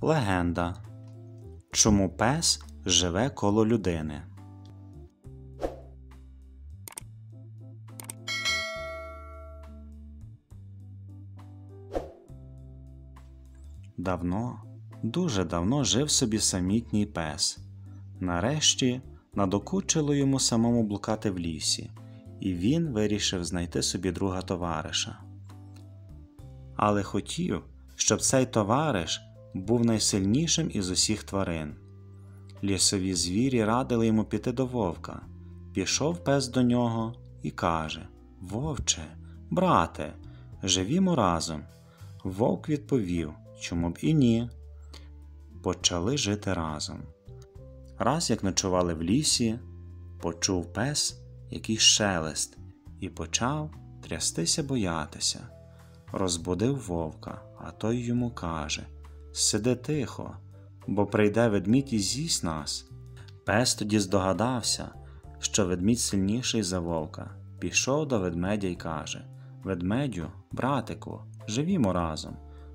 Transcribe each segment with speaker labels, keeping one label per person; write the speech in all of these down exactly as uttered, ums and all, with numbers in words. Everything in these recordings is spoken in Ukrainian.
Speaker 1: Легенда. Чому пес живе коло людини? Давно, дуже давно жив собі самітній пес. Нарешті надокучило йому самому блукати в лісі, і він вирішив знайти собі друга товариша. Але хотів, щоб цей товариш був найсильнішим із усіх тварин. Лісові звірі радили йому піти до вовка. Пішов пес до нього і каже: «Вовче, брате, живімо разом». Вовк відповів: «Чому б і ні?» Почали жити разом. Раз як ночували в лісі, почув пес якийсь шелест і почав трястися, боятися. Розбудив вовка, а той йому каже: «Сиди тихо, бо прийде ведмідь і з'їсть нас». Пес тоді здогадався, що ведмідь сильніший за вовка. Пішов до ведмедя й каже: «Ведмедю, братику, живімо разом».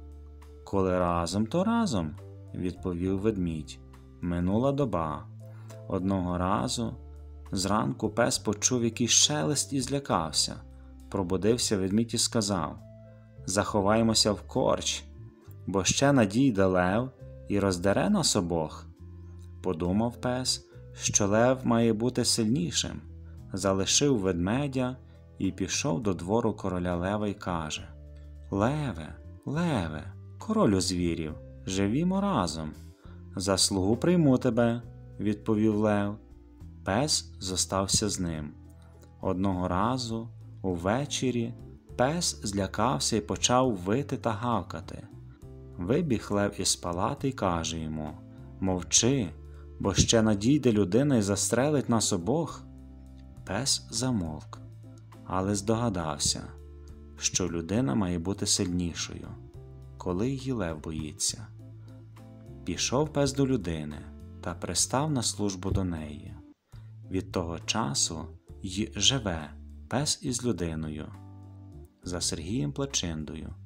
Speaker 1: «Коли разом, то разом», – відповів ведмідь. Минула доба. Одного разу зранку пес почув якийсь шелест і злякався. Пробудився ведмідь і сказав: «Заховаємося в корч, бо ще надійде лев і роздере нас обох». Подумав пес, що лев має бути сильнішим, залишив ведмедя і пішов до двору короля лева й каже: «Леве, леве, королю звірів, живімо разом». «За слугу прийму тебе», – відповів лев. Пес зостався з ним. Одного разу, увечері, пес злякався і почав вити та гавкати. Вибіг лев із палати й каже йому: «Мовчи, бо ще надійде людина і застрелить нас обох». Пес замовк, але здогадався, що людина має бути сильнішою, коли її лев боїться. Пішов пес до людини та пристав на службу до неї. Від того часу й живе пес із людиною. За Сергієм Плачиндою.